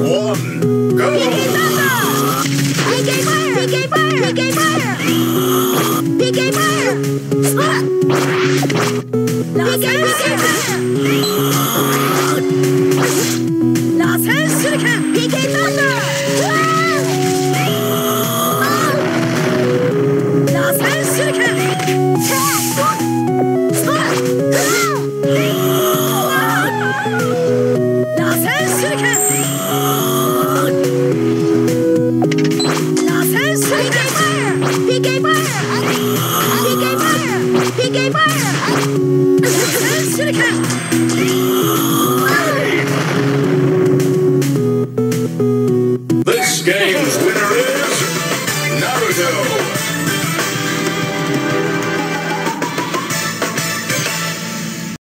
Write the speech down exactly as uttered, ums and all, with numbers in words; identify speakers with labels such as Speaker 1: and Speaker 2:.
Speaker 1: one, go!
Speaker 2: P K Thunder! P K Fire! P K Fire! P K Fire! P K Fire! P K Fire! Laser Shuriken! P K Thunder! Laser Shuriken! Laser Shuriken! Laser Shuriken! P K Fire! P K Fire! P K Fire! P K Fire! Laser Shuriken!